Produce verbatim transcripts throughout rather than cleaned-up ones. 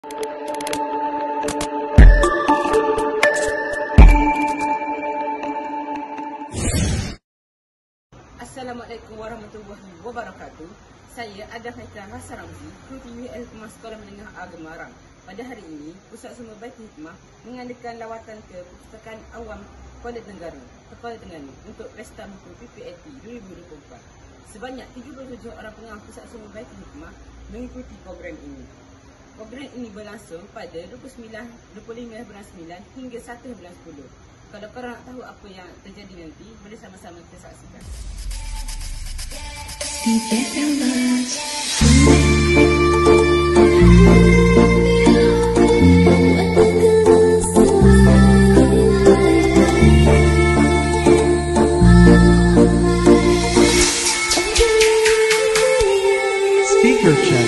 Assalamualaikum warahmatullahi wabarakatuh. Saya Ada Haikal Rasa Ramzi, Guru T V L Kemas Sekolah Menengah Agama Marang. Pada hari ini, Pusat Sumber Baiti Hikmah mengadakan lawatan ke Perpustakaan Awam Kuala Terengganu, Kuala Terengganu untuk Pesta Buku P P A T dua ribu dua puluh empat. Sebanyak tiga puluh tujuh orang pengawal Pusat Sumber Baiti Hikmah mengikuti program ini. Program ini berlangsung pada dua puluh sembilan, dua puluh lima bulan sembilan hingga satu bulan sepuluh. Kalau korang nak tahu apa yang terjadi nanti, boleh sama-sama kita saksikan. Speaker check.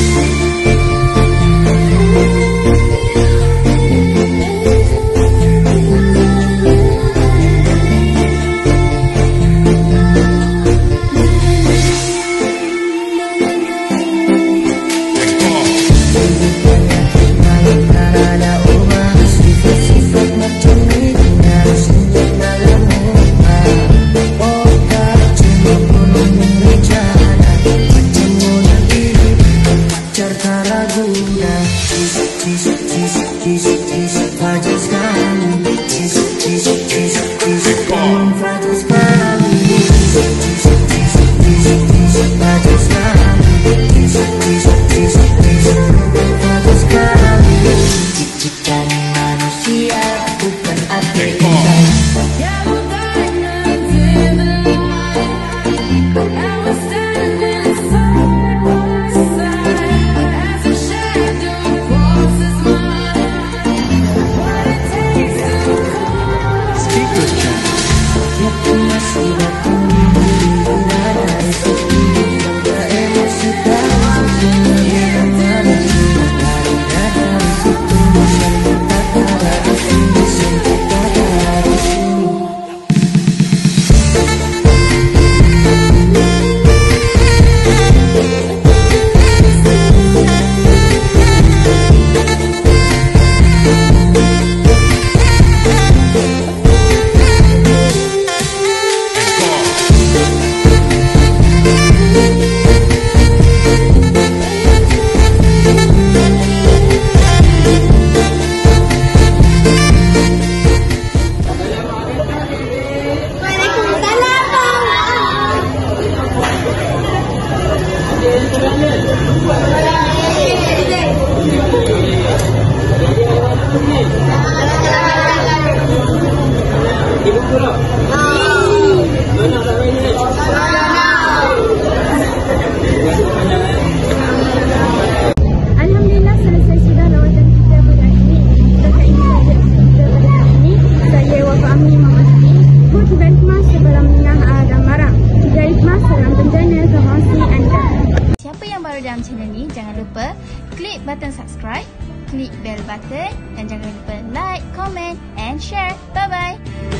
Alhamdulillah, selesai sudah lawatan kita pada hari ini. Setakat ini saja kita pada hari ini. Saya Wafa Amni Muhammad Siti, Guru T V L Kemas Sekolah Menengah Agama Marang. Tiga Hikmah, salam penjana, promosi anda. Siapa yang baru dalam channel ni, jangan lupa klik button subscribe, klik bell button dan jangan lupa like, comment and share. Bye bye.